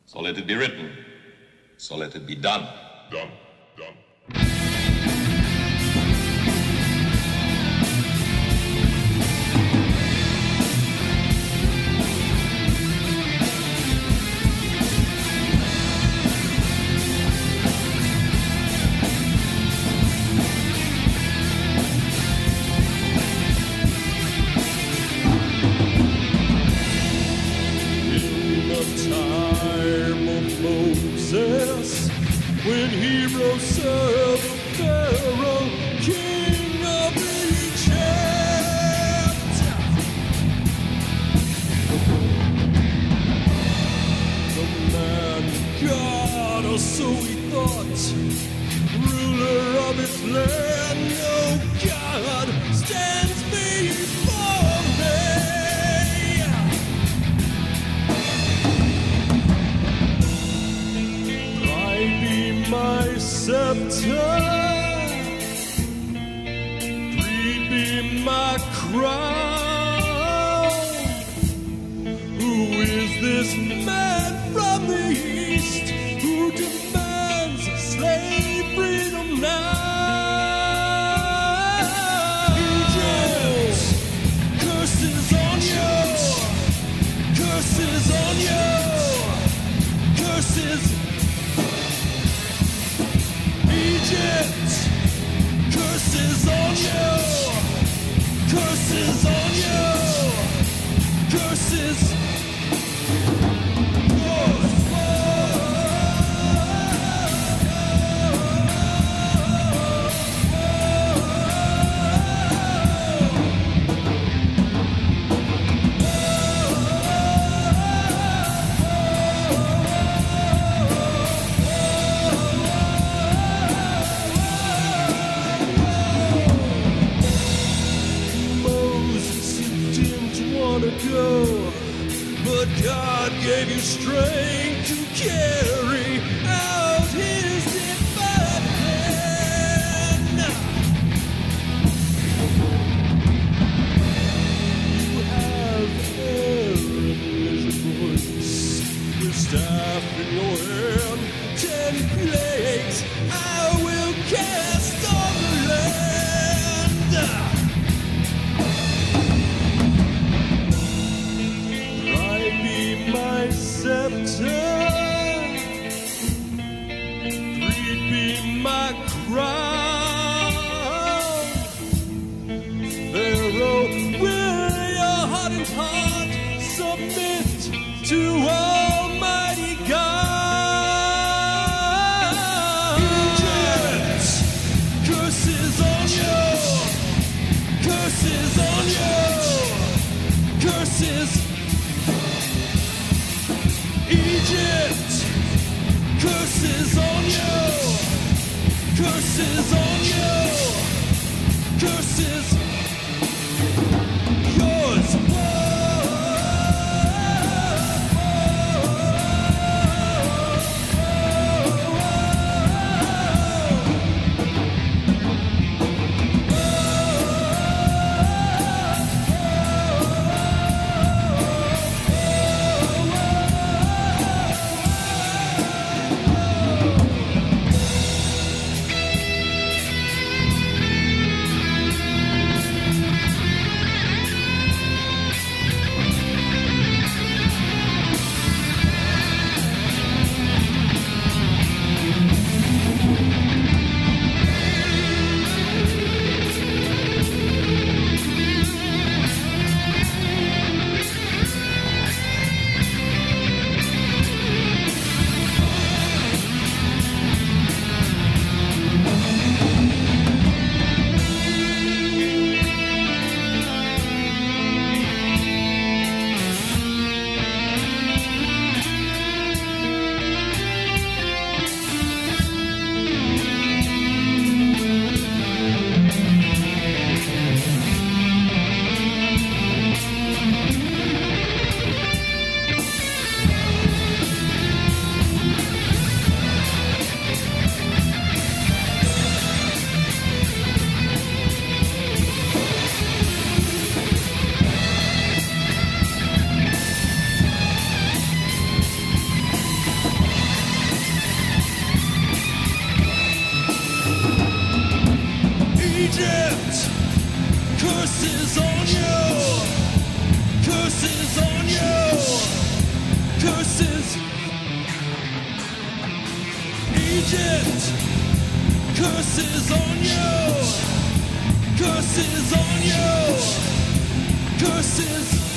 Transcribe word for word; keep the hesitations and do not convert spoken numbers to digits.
So let it be written. So let it be done. Done. Done. When hero served Pharaoh, king of Egypt, the man God, or so he thought, ruler of his land, no God stands before me. My scepter, greed be my crown. Who is this man from the east who demands slave freedom now? Egypt, curses on you, curses on you, curses. Egypt, curses on you, curses on you, curses. Go, but God gave you strength to carry out his divine plan. You have Aaron as your voice, with staff in your hand, ten plagues I will cast on the land. My scepter, greed be my crown. Pharaoh, will your hardened heart submit to Almighty God? Egypt, curses on you, curses on you, curses. Egypt, curses on you, curses on you, curses yours. Curses on you! Curses on you! Curses